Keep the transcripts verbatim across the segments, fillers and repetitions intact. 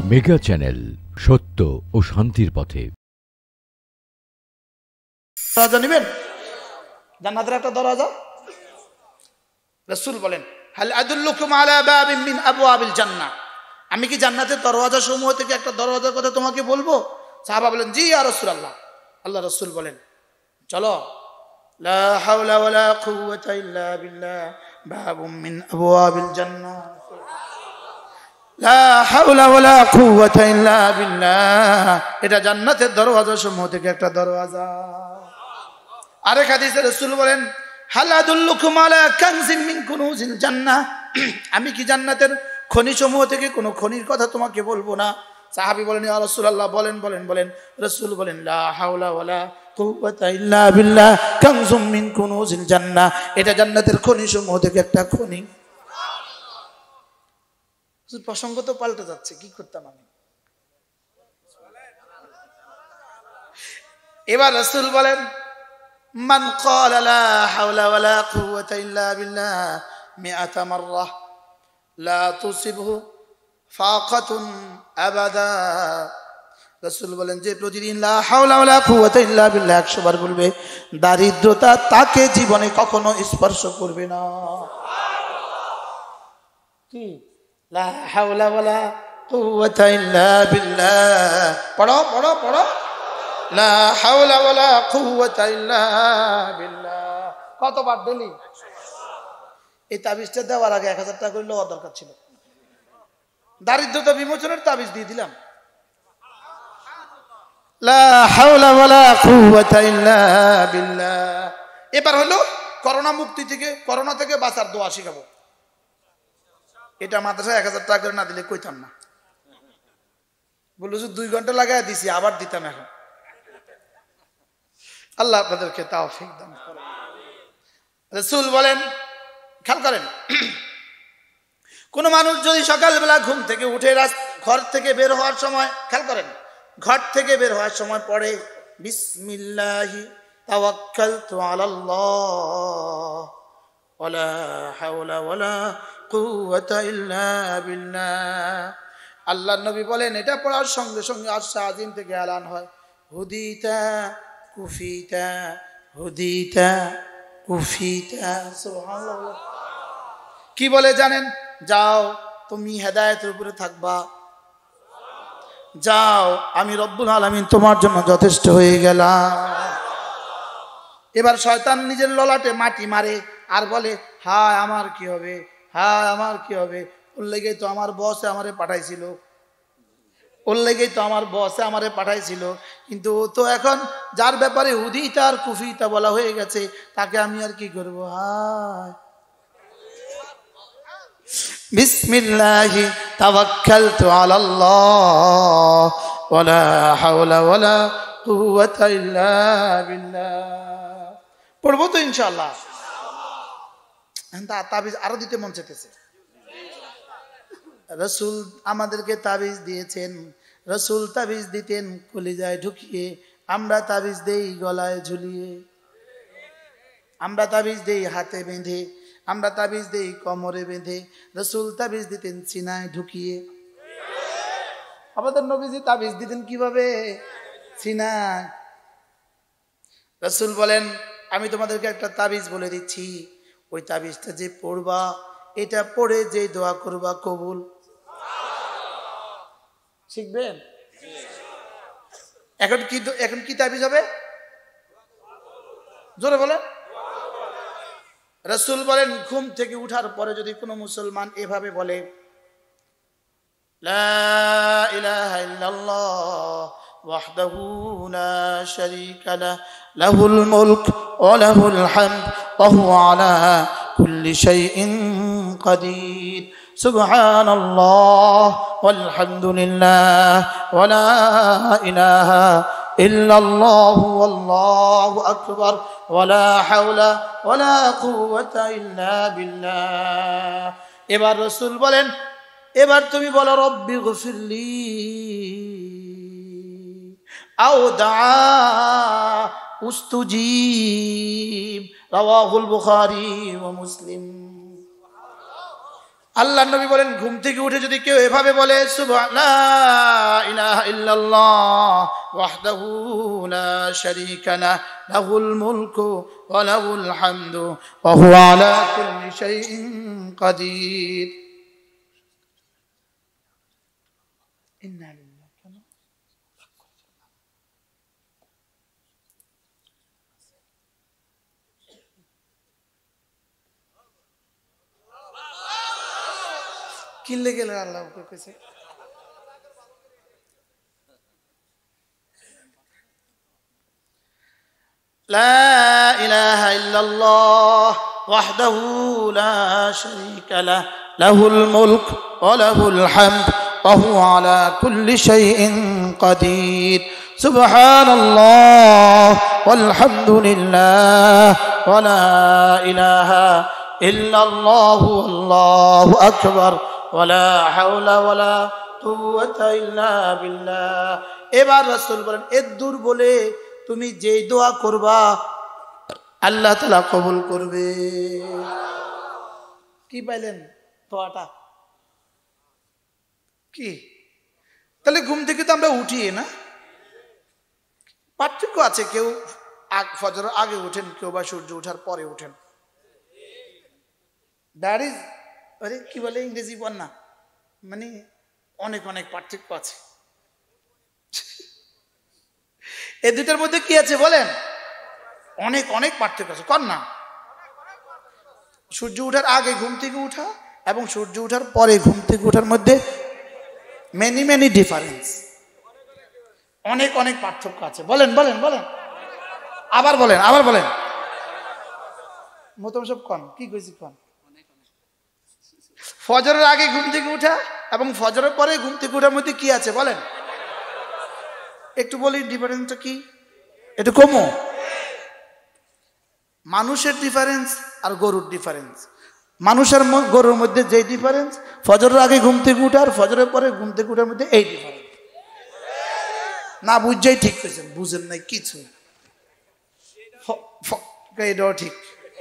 Mega channel, সত্য ও শান্তির পথে। দরজা নেবেন, জান্নাতের একটা দরজা। রাসূল বলেন, হাল আদুল্লুকুম আলা বাবিন মিন আবওয়াবিল জান্নাহ, আমি কি জান্নাতের দরওয়াজা সমূহ থেকে একটা দরওয়াজার কথা তোমাকে বলবো? সাহাবা বলেন, জি ইয়া রাসূলুল্লাহ। আল্লাহ রাসূল বলেন, চলো। লা হাওলা ওয়ালা কুওয়াতা ইল্লা বিল্লাহ, বাবুম মিন আবওয়াবিল জান্নাহ। লা হাওলা ওয়ালা কুওয়াতা ইল্লা বিল্লাহ, এটা জান্নাতের দরওয়াজা সমূহ থেকে একটা দরওয়াজা। আরেক হাদিসে রাসূল বলেন, হাল আদুল্লুকুম আলা কানজিম মিন কুনুজিল জান্নাহ, আমি কি জান্নাতের খনি সমূহ থেকে কোনো খনির কথা তোমাকে বলবো না? সাহাবী বলেন, ইয়া রাসূলুল্লাহ, বলেন বলেন বলেন। রাসূল বলেন, লা হাওলা ওয়ালা কুওয়াতা ইল্লা বিল্লাহ, কানজুম মিন কুনুজিল জান্নাহ, এটা জান্নাতের খনি সমূহ থেকে একটা খনি। প্রসঙ্গ তো পাল্টে যাচ্ছে, কি করতাম আমি? এবার রাসূল বলেন, মান ক্বালা লা হাওলা ওয়ালা কুওয়াতা ইল্লা বিল্লাহ মিআতা মাররাহ লা তুসিবহু ফাকাতুন আবাদা। রাসূল বলেন, যে প্রতিদিন লা হাওলা ওয়ালা কুওয়াতা ইল্লা বিল্লাহ একশো বার বলবে, দারিদ্রতা তাকে জীবনে কখনো স্পর্শ করবে না। কি লা হাওলা ওয়ালা কুওয়াতা ইল্লা বিল্লাহ, পড়ো পড়ো পড়ো, লা হাওলা ওয়ালা কুওয়াতা ইল্লা বিল্লাহ। কতবার ডেলি? এই তাবিজটা দেওয়ার আগে এক হাজার টাকা করে লওয়া দরকার ছিল। দারিদ্রতা বিমোচনের তাবিজ দিয়ে দিলাম। লা হাওলা ওয়ালা কুওয়াতা ইল্লা বিল্লাহ। এবার হলো করোনা মুক্তি থেকে, করোনা থেকে বাঁচার দোয়া শিখাবো। এটা মাদ্রাসায় এক হাজার টাকা করে না দিলে কইতাম না। বললো যে দুই ঘন্টা লাগাই দিছি, আবার দিতাম এখন। আল্লাহ আপনাদেরকে তাওফিক দান করেন। রাসূল বলেন, খেয়াল করেন, কোন মানুষ যদি সকালবেলা ঘুম থেকে উঠে ঘর থেকে বের হওয়ার সময়, খেয়াল করেন, ঘর থেকে বের হওয়ার সময় পড়ে, বিসমিল্লাহি তাওয়াক্কালতু আলাল্লাহ ওয়ালা হাওলা ওয়ালা কুওয়াতা ইল্লা বিল্লাহ। আল্লাহর নবী বলেন, এটা পড়ার সঙ্গে সঙ্গে আরশ আজিম থেকে এলান হয়, হুদিতা কুফিতা হুদিতা কুফিতা। সুবহানাল্লাহ। কি বলে জানেন? যাও, তুমি হেদায়েতের উপরে থাকবা, যাও, আমি রব্বুল আলামিন তোমার জন্য যথেষ্ট হয়ে গেলাম। এবার শয়তান নিজের ললাটে মাটি মারে আর বলে, হায় আমার কি হবে, হায় আমার কি হবে, ওর লেগেই তো আমার বসে আমারে পাঠাইছিল, ওর লেগেই তো আমার বসে আমারে পাঠাইছিল। কিন্তু ও তো এখন যার ব্যাপারে হুদিতা আর কুফিতা বলা হয়ে গেছে, তাকে আমি আর কি করব? হায়, বিসমিল্লাহি তাওয়াক্কালতু আলাল্লাহ ওয়ালা হাওলা ওয়ালা কুওয়াতা ইল্লা বিল্লাহ। পড়বো তো ইনশাআল্লাহ। তাবিজ আরো দিতে মন চাইতেছে। রাসূল আমাদেরকে তাবিজ দিয়েছেন, রাসূল তাবিজ দিতেন কলিজায় ঢুকিয়ে, আমরা তাবিজ দেই গলায় ঝুলিয়ে, আমরা তাবিজ দেই হাতে বেঁধে, আমরা তাবিজ দেই কোমরে বেঁধে, রাসূল তাবিজ দিতেন সিনায় ঢুকিয়ে। আমাদের নবীজি তাবিজ দিতেন কিভাবে? সিনায়। রাসূল বলেন, আমি তোমাদেরকে একটা তাবিজ বলে দিচ্ছি, ওই তাবিজটা যে পড়বা, এটা পড়ে যে দোয়া করবা কবুল। শিখবেন? এখন কি, এখন কি তাবিজ হবে? জোরে বলে। রাসূল বলেন, ঘুম থেকে উঠার পরে যদি কোনো মুসলমান এভাবে বলে, লা ইলাহা ইল্লাল্লাহ ওয়াহদাহু লা শারীকা লাহু লাহুল মুলক ওয়া লাহুল হামদ ওয়া হুয়া আলা কুল্লি শাইইন কাদির, সুবহানাল্লাহ ওয়ালহামদুলিল্লাহ ওয়া লা ইলাহা ইল্লাল্লাহু ওয়াল্লাহু আকবার ওয়া লা হাওলা ওয়া লা কুওয়াতা ইল্লা বিল্লাহ। এবার রাসূল বলেন, এবার তুমি বলো, রব্বি গফিরলি আও দা উস্তুজিব, রাওয়াহুল বুখারী ওয়া মুসলিম। আল্লাহ নবী বলেন ঘুম থেকে উঠে যদি কেউ এভাবে বলে সুবহান লা ইলাহা ইল্লাল্লাহ ওয়াহদাহু লা শারীকা লাহু লাহুল মুলকু ওয়া লাহুল হামদু ওয়া হুয়া আলা কুল্লি শাইইন কাদির। ইন্না লিল্লাহি কেন কিনলে গেলে আল্লাহ কইছে লা ইলাহা ইল্লাল্লাহ ওয়াহদাহু লা শারীকা লাহু লাহুল মুলক ওয়া লাহুল হামদ ওয়া হুয়া আলা কুল্লি শাইইন কাদির। সুবহানাল্লাহ ওয়াল হামদুলিল্লাহ ওয়া লা ইলাহা ইল্লাল্লাহু আল্লাহু আকবার ওয়া লা হাওলা ওয়া লা কুওয়াতা ইল্লা বিল্লাহ। এবার রাসূল বলেন এর দূর বলে তুমি যেই দোয়া করবা আল্লাহ তাআলা কবুল করবে। কি পাইলেন দোয়াটা কি? তাহলে ঘুম থেকে তো আমরা উঠি না, পার্থক্য আছে। কেউ ফজর আগে উঠেন, কেউ বা সূর্য ওঠার পরে উঠেন। দ্যাট ইজ আরে কি বলে ইংরেজি বল না, মানে অনেক অনেক পার্থক্য আছে। এই দুটার মধ্যে কি আছে বলেন? অনেক অনেক পার্থক্য আছে। কর না, সূর্য ওঠার আগে ঘুম থেকে উঠা এবং সূর্য ওঠার পরে ঘুম থেকে ওঠার মধ্যে মেনি মেনি ডিফারেন্স, অনেক অনেক পার্থক্য আছে। বলেন বলেন বলেন আবার বলেন আবার বলেন মতম সব কন কি কইছি কন। ফজরের আগে ঘুম থেকে উঠা এবং ফজরের পরে ঘুম থেকে ওঠার মধ্যে কি আছে বলেন? একটু বলি ডিফারেন্সটা কি, একটু কমো। মানুষের ডিফারেন্স আর গরুর ডিফারেন্স। মানুষের গরুর মধ্যে যে ডিফারেন্স, ফজরের আগে ঘুম থেকে উঠা আর ফজরের পরে ঘুম থেকে উঠার মধ্যে এই ডিফারেন্স। না বুঝছেই ঠিক করেছেন, বুঝেন নাই কিছু, এটাও ঠিক।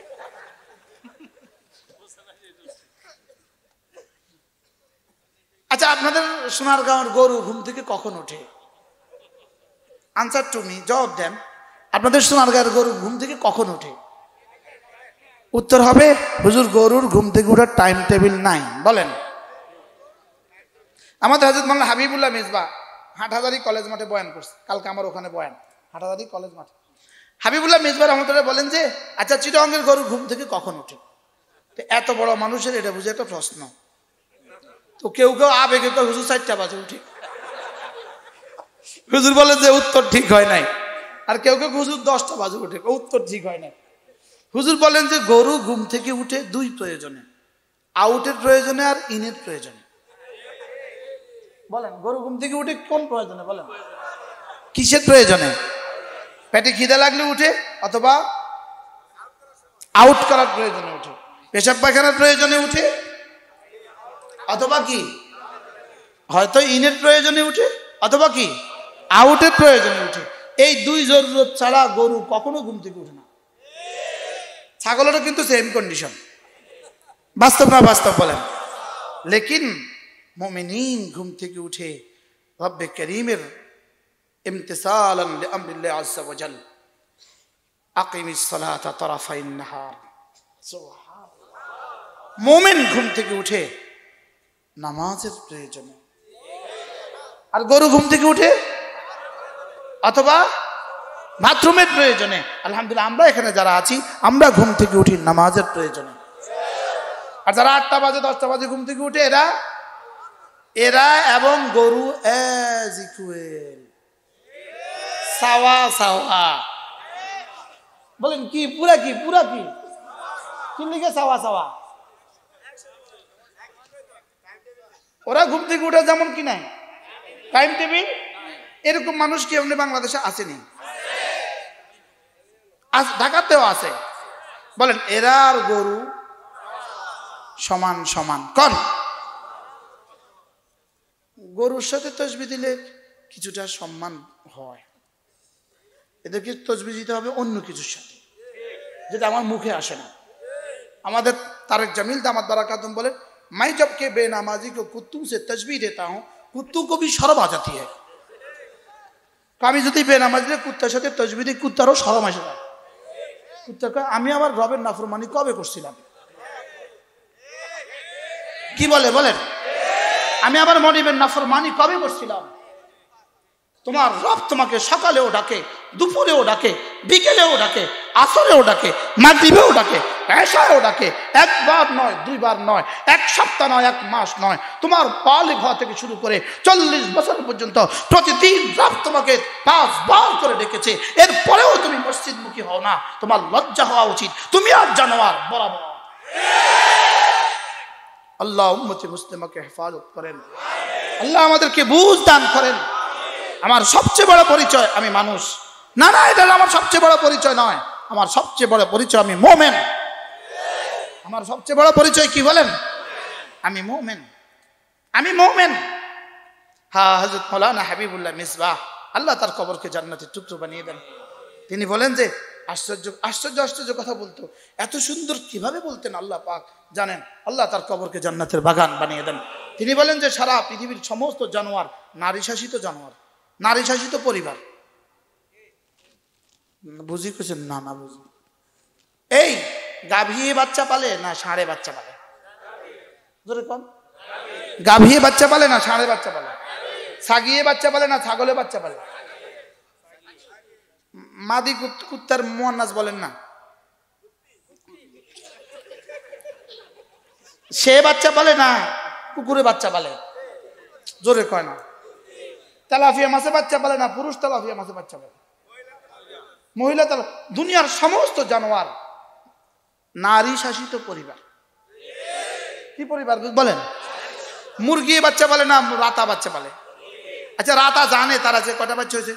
আচ্ছা, আপনাদের সোনারগাঁওয়ের গরু ঘুম থেকে কখন ওঠে? আনসার টু মি, জবাব দেন। আপনাদের সোনারগাঁওয়ের গরু ঘুম থেকে কখন ওঠে? উত্তর হবে হুজুর গরুর ঘুম থেকে ওঠার টাইম টেবিল নাই। বলেন। আমাদের হযরত মাওলানা হাবিবুল্লাহ মিসবা হাটহাজারী কলেজ মাঠে বয়ান করছে, কালকে আমার ওখানে বয়ান হাটহাজারী কলেজ মাঠে। হাবিবুল্লাহ মিসবা রহমতুল্লাহ বলেন যে আচ্ছা চিটাগংয়ের গরু ঘুম থেকে কখন ওঠে? তো এত বড় মানুষের এটা বুঝে একটা প্রশ্ন। তো কেউ কেউ আবেগে তো হুজুর চারটা বাজে উঠে, হুজুর বলে যে উত্তর ঠিক হয় নাই। আর কেউ কেউ হুজুর দশটা বাজে উঠে, উত্তর ঠিক হয় নাই। হুজুর বলেন যে গরু ঘুম থেকে উঠে দুই প্রয়োজনে, আউটের প্রয়োজনে আর ইনের প্রয়োজনে। বলেন গরু ঘুম থেকে উঠে কোন প্রয়োজনে? বলেন কিসের প্রয়োজনে? পেটে খিদে লাগলে উঠে, অথবা আউট করার প্রয়োজনে উঠে, পেশাব পায়খানার প্রয়োজনে উঠে, অথবা কি হয়তো ইনের প্রয়োজনে উঠে, অথবা কি আউটের প্রয়োজনে উঠে। এই দুই জরুরত ছাড়া গরু কখনো ঘুম থেকে উঠে না। ছাগলেরও কিন্তু সেম কন্ডিশন। বাস্তব না বাস্তব বলেন? লেকিন মুমিনিন ঘুম থেকে উঠে রব্বে করিমের ইমতিসালান লিআমরিল্লাহি আযজা ওয়া জাল আকিমিস সালাতা তারাফাইন নাহার। সুবহানাল্লাহ। মুমিন ঘুম থেকে উঠে নামাজের প্রয়োজনে, আর গরু ঘুম থেকে উঠে অথবা বাথরুমের প্রয়োজনে। আলহামদুলিল্লাহ আমরা এখানে যারা আছি আমরা ঘুম থেকে উঠি নামাজের প্রয়োজনে। আর যারা আটটা বাজে দশটা বাজে ঘুম থেকে উঠে এরা এরা এবং গরু এজ ইকুয়াল, সাওয়া সাওয়া। বলেন কি পুরা কি পুরা কি কি লিখে সাওয়া সাওয়া? ওরা ঘুম থেকে উঠে যেমন কি নাই টাইম টেবিল, এরকম মানুষ কি এমনি বাংলাদেশে আসেনি? ঢাকাতেও আছে। বলেন এরা আর গরু সমান সমান কোন? গরুর সাথে তসবিহ দিলে কিছুটা সম্মান হয়, এদেরকে তসবিহ দিতে হবে অন্য কিছুর সাথে, যেটা আমার মুখে আসে না। আমাদের তারেক জামিল দামাত বারাকাতুম বলেন मैं जब के बेनमाजी को कुत्तों से तस्बीह देता हूँ कुत्तों को भी शर्म आ जाती है আমি যদি বেনামাজি কুত্তার সাথে তসবিহ দিই কুত্তারও শরম আসে যায় কুত্তা আমি আবার রবের নাফরমানি কবে করছিলাম কি বলে বলেন আমি আবার মনিবের নাফরমানি কবে করছিলাম তোমার রব তোমাকে সকালেও ডাকে দুপুরেও ডাকে বিকেলেও ডাকে আসরেও ডাকে মাগরিবেও ডাকে এশায়ও ডাকে একবার নয় দুইবার নয় এক সপ্তাহ নয় এক মাস নয় তোমার বালিগ হওয়া থেকে শুরু করে চল্লিশ বছর পর্যন্ত প্রতিদিন রব তোমাকে পাঁচবার করে ডেকেছে এরপরেও তুমি মসজিদমুখী হও না তোমার লজ্জা হওয়া উচিত তুমি আর জানোয়ার বরাবর আল্লাহ উম্মতে মুসলিমাকে হেফাজত করেন আল্লাহ আমাদেরকে বুঝ দান করেন আমার সবচেয়ে বড় পরিচয় আমি মানুষ না না এটা আমার সবচেয়ে বড় পরিচয় নয় আমার সবচেয়ে বড় পরিচয় আমি মুমিন আমার সবচেয়ে বড় পরিচয় কি বলেন আমি মুমিন আমি মুমিন হ্যাঁ হযরত মাওলানা হাবিবুল্লাহ মিসবাহ আল্লাহ তার কবরকে জান্নাতের টুকরো বানিয়ে দেন তিনি বলেন যে আশ্চর্য আশ্চর্য আশ্চর্য কথা বলতো এত সুন্দর কিভাবে বলতেন আল্লাহ পাক জানেন আল্লাহ তার কবরকে জান্নাতের বাগান বানিয়ে দেন তিনি বলেন যে সারা পৃথিবীর সমস্ত জানোয়ার নারী শাসিত জানোয়ার নারী শাসিত পরিবার বুঝি কেছেন না না বুঝি এই গাভীয়ে বাচ্চা পালে না ষাঁড়ে বাচ্চা পালে জোরে কম গাভীয়ে বাচ্চা পালে না ষাঁড়ে বাচ্চা পালে ছাগিয়ে বাচ্চা পালে না ছাগলে বাচ্চা পালে মাদি কুত্তার মুয়ান্নাস বলেন না সে বাচ্চা পালে না কুকুরে বাচ্চা পালে জোরে কয় না তেলাপিয়া মাছে বাচ্চা পালে না পুরুষ তেলাপিয়া মাছে বাচ্চা পালে মহিলা তেলা দুনিয়ার সমস্ত জানোয়ার নারী শাসিত পরিবার কি পরিবার বলেন মুরগি বাচ্চা পালে না রাতা বাচ্চা পালে আচ্ছা রাতা জানে তার আজকে কয়টা বাচ্চা হয়েছে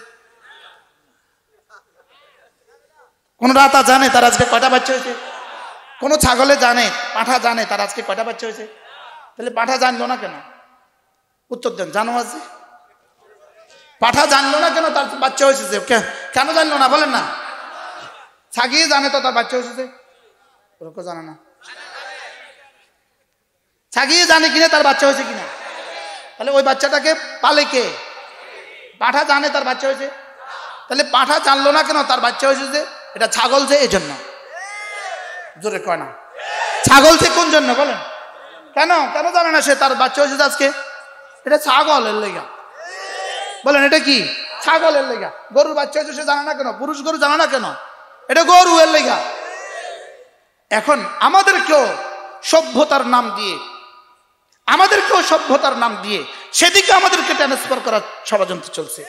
কোন রাতা জানে তার আজকে কয়টা বাচ্চা হয়েছে কোন ছাগলে জানে পাঁঠা জানে তার আজকে কয়টা বাচ্চা হয়েছে তাহলে পাঁঠা জানলো না কেন উত্তর দেন জানো আছে পাঁঠা জানলো না কেন তার বাচ্চা হয়েছে কেন জানলো না বলেন না ছাগিয়ে জানে তো তার বাচ্চা হয়েছে ওরকম জানে না ছাগিয়ে জানে কিনা তার বাচ্চা হয়েছে কিনা তাহলে ওই বাচ্চাটাকে পালে কে পাঁঠা জানে তার বাচ্চা হয়েছে তাহলে পাঁঠা জানলো না কেন তার বাচ্চা হয়েছে যে এটা ছাগল যে এই জন্য জোরে কয় না ছাগল যে কোন জন্য বলেন কেন কেন জানে না সে তার বাচ্চা হয়েছে আজকে এটা ছাগলের লেগা বলেন এটা কি ছাগলের লেগা গরুর বাচ্চা হয়েছে সে জানে না কেন পুরুষ গরু জানে না কেন এটা গরু এর লেগা এখন আমাদেরকেও সভ্যতার নাম দিয়ে আমাদেরকেও সভ্যতার নাম দিয়ে সেদিকে আমাদেরকে ট্রান্সফার করার ষড়যন্ত্র চলছে